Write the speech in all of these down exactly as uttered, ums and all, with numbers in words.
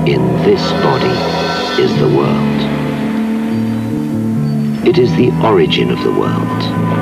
In this body is the world. It is the origin of the world,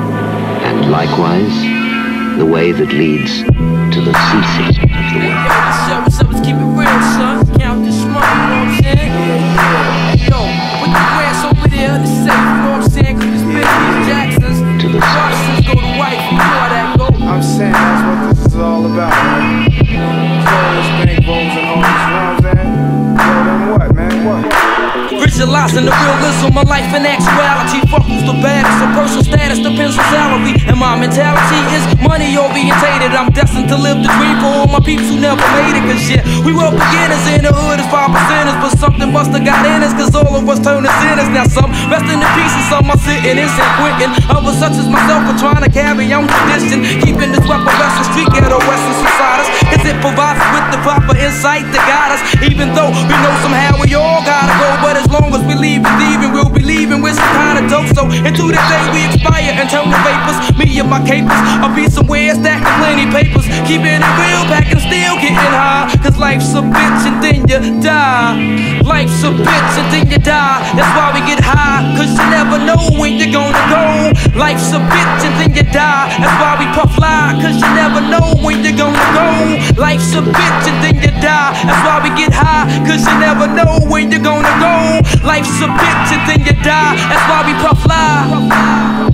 and likewise, the way that leads to the ceasing of the world. Yo, what's up? Let's keep it real, son. Count this money, you know what I'm saying? Hey, yo, put the grass over there, the safe, you know what I'm saying? Cause this big these Jacksons, To the Jacksons go to white, you know how that go. I'm saying that's what this is all about, man. Clothes, bank rolls, and all this, you know what I'm saying? Yo, then what, man, what? Visualizing the realism, my life in actuality. Fuck who's the baddest, so personal status depends on salary. And my mentality is money orientated. I'm destined to live the dream for all my peeps who never made it. Cause shit, we were beginners in the hood as five percenters. But something must have got in us, cause all of us turned to sinners. Now some resting in peace and some are sitting in San Quentin. Others such as myself are trying to carry on tradition, keeping this weapon western street ghetto western societies. Cause it provides us with the proper insight to guide us. Even though we know somehow we all gotta go, but as long as we leave it leaving, we'll be leaving with some kind of dope. So into the day we expire and turn to vapors. Me and my capers, I'll be somewhere stacking plenty papers, keeping it real, packing still getting high. Cause life's a bitch and then you die. Life's a bitch and then you die. That's why we get high, cause you never know when you're gonna go. Life's a bitch and then you die. That's why we puff fly, cause you never know when you're gonna go. Life's a bitch and then you die. That's why we get high, cause you never know when you're gonna go. Life's a bitch and then you die. That's why we puff fly.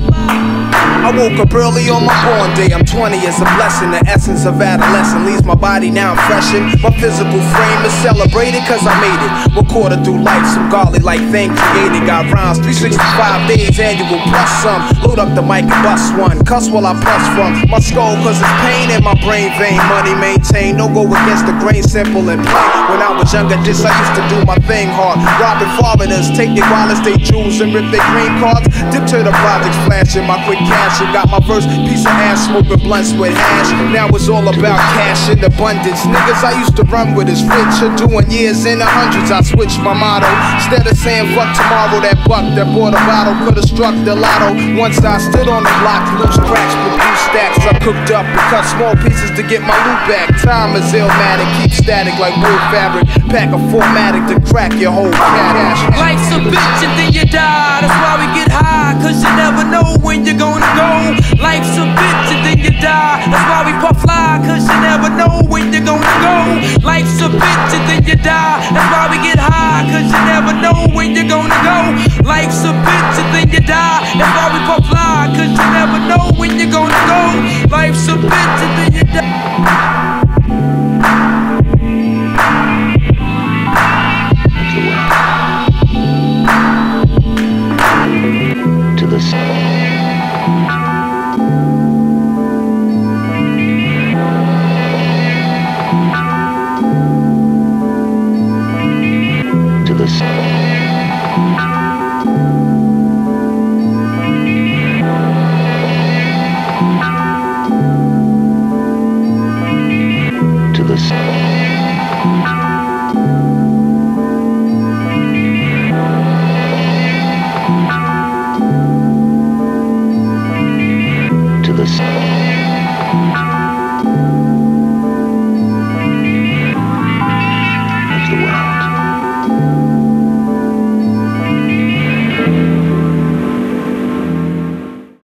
I woke up early on my born day. I'm twenty, it's a blessing. The essence of adolescence leaves my body now I'm freshened. My physical frame is celebrated cause I made it. Recorded through life, some godly like thing created. Got rhymes, three sixty-five days annual plus some. Load up the mic and bust one. Cuss while I plus from my skull cause it's pain in my brain vein. Money maintained, no go against the grain, simple and plain. When I was younger, this I used to do my thing hard. Robbing foreigners, take their wallets, they jewels and rip their green cards. Dip to the projects, flashing my quick cash. Got my first piece of ass, smoking blunts with hash. Now it's all about cash in abundance. Niggas I used to run with is rich. Are doing years in the hundreds. I switched my motto. Instead of saying fuck tomorrow, that buck that bought a bottle could've struck the lotto. Once I stood on the block, loose cracks with blue stacks. I cooked up and cut small pieces to get my loot back. Time is illmatic, keep static like wool fabric. Pack a formatic to crack your whole cash. Life's a bitch and then you die. That's why we get high, cause you never know when you're gonna go. Life's a bitch and then you die. That's why we puff fly, cause you never know when you're gonna go. Life's a bitch and then you die. That's why we get high, cause you never know when you're gonna go. Life's a bitch and then you die. That's why we puff fly, cause you never know when you're gonna go. Life's a bitch and then you die. To the sound. To the sound. To the sound. To the sound.